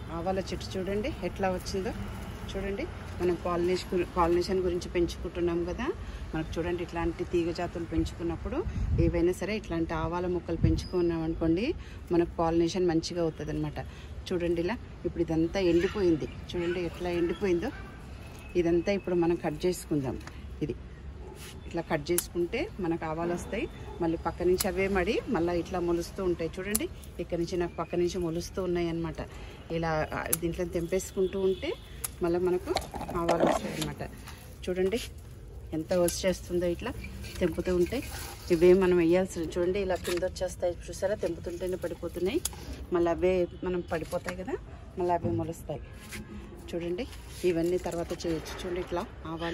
ఆవాల చెట్టు చూడండి ఎట్లా వచ్చిందో చూడండి. మనం పాలినేషన్ గురించి పెంచుకుంటున్నాం కదా, మనకు చూడండి ఇట్లాంటి తీగ జాతులు పెంచుకున్నప్పుడు ఏవైనా సరే ఇట్లాంటి ఆవాల మొక్కలు పెంచుకున్నాం అనుకోండి, మనకు పాలినేషన్ మంచిగా అవుతుంది అనమాట. చూడండి ఇలా ఇప్పుడు ఇదంతా ఎండిపోయింది, చూడండి ఎట్లా ఎండిపోయిందో. ఇదంతా ఇప్పుడు మనం కట్ చేసుకుందాం. ఇది ఇట్లా కట్ చేసుకుంటే మనకు ఆవాలు వస్తాయి. మళ్ళీ పక్క నుంచి అవే మడి మళ్ళీ ఇట్లా మొలుస్తూ ఉంటాయి. చూడండి ఇక్కడ నుంచి నాకు పక్క నుంచి మొలుస్తూ ఉన్నాయి అన్నమాట. ఇలా దీంట్లో తెంపేసుకుంటూ ఉంటే మళ్ళీ మనకు ఆవాలు వస్తాయి అన్నమాట. చూడండి ఎంత వచ్చేస్తుందో ఇట్లా తెంపుతూ ఉంటాయి. ఇవే మనం వేయాల్సి చూడండి ఇలా కింద వచ్చేస్తాయి చూసారా, తెంపుతుంటేనే పడిపోతున్నాయి. మళ్ళీ అవే మనం పడిపోతాయి కదా, మళ్ళీ అవే మొలుస్తాయి. చూడండి ఇవన్నీ తర్వాత చేయొచ్చు. చూడండి ఇట్లా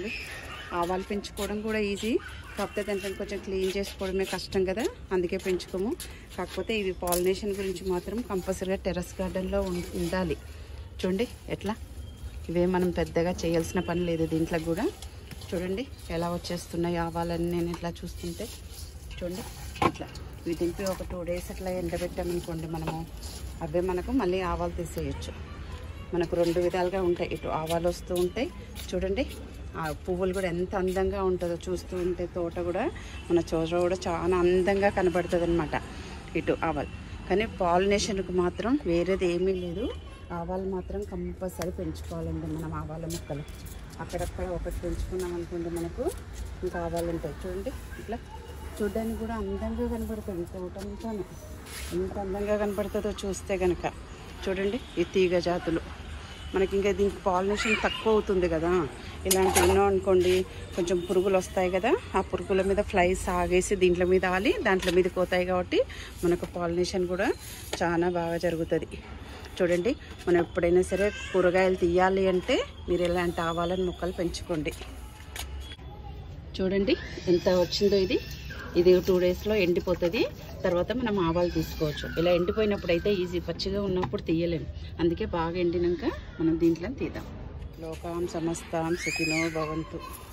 ఆవాలు పెంచుకోవడం కూడా ఈజీ, కాకపోతే దాంట్లో కొంచెం క్లీన్ చేసుకోవడమే కష్టం కదా, అందుకే పెంచుకోము. కాకపోతే ఇవి పాలినేషన్ గురించి మాత్రం కంపల్సరీగా టెర్రస్ గార్డెన్లో ఉండాలి. చూడండి ఎట్లా ఇవే మనం పెద్దగా చేయాల్సిన పని లేదు దీంట్లో కూడా. చూడండి ఎలా వచ్చేస్తున్నాయి ఆవాలని నేను ఇట్లా చూస్తుంటే. చూడండి ఇట్లా ఇవి దింపి ఒక 2 days అట్లా ఎండబెట్టామనుకోండి మనము, అవే మనకు మళ్ళీ ఆవాలు తీసేయచ్చు. మనకు 2 విధాలుగా ఉంటాయి. ఇటు ఆవాలు వస్తూ ఉంటాయి చూడండి, ఆ పువ్వులు కూడా ఎంత అందంగా ఉంటుందో చూస్తూ ఉంటే. తోట కూడా మన చోట కూడా చాలా అందంగా కనబడుతుంది అనమాట ఇటు ఆవాలు. కానీ పాలినేషన్కి మాత్రం వేరేది ఏమీ లేదు, ఆవాలు మాత్రం కంపల్సరీ పెంచుకోవాలండి మనం. ఆవాల మొక్కలు అక్కడక్కడ ఒకటి పెంచుకున్నాం అనుకోండి మనకు ఇంకా ఆవాలు ఉంటాయి. చూడండి ఇట్లా చూడడానికి కూడా అందంగా కనబడుతుంది తోటంతాను. ఎంత అందంగా కనబడుతుందో చూస్తే కనుక. చూడండి ఈ తీగ జాతులు మనకి ఇంకా దీనికి పాలినేషన్ తక్కువ అవుతుంది కదా, ఇలాంటివి ఎన్నో అనుకోండి కొంచెం పురుగులు వస్తాయి కదా, ఆ పురుగుల మీద ఫ్లైస్ ఆగేసి దీంట్లో మీద ఆలి దాంట్లో మీద పోతాయి కాబట్టి మనకు పాలినేషన్ కూడా చాలా బాగా జరుగుతుంది. చూడండి మనం ఎప్పుడైనా సరే కూరగాయలు తీయాలి అంటే మీరు ఇలాంటి ఆవాలని మొక్కలు పెంచుకోండి. చూడండి ఎంత వచ్చిందో ఇది 2 daysలో ఎండిపోతుంది. తర్వాత మనం ఆవాలు తీసుకోవచ్చు. ఇలా ఎండిపోయినప్పుడు అయితే ఈజీ, పచ్చిగా ఉన్నప్పుడు తీయలేము. అందుకే బాగా ఎండినాక మనం దీంట్లో తీద్దాం. లోకాం సమస్తాం సుఖినో భవంతు.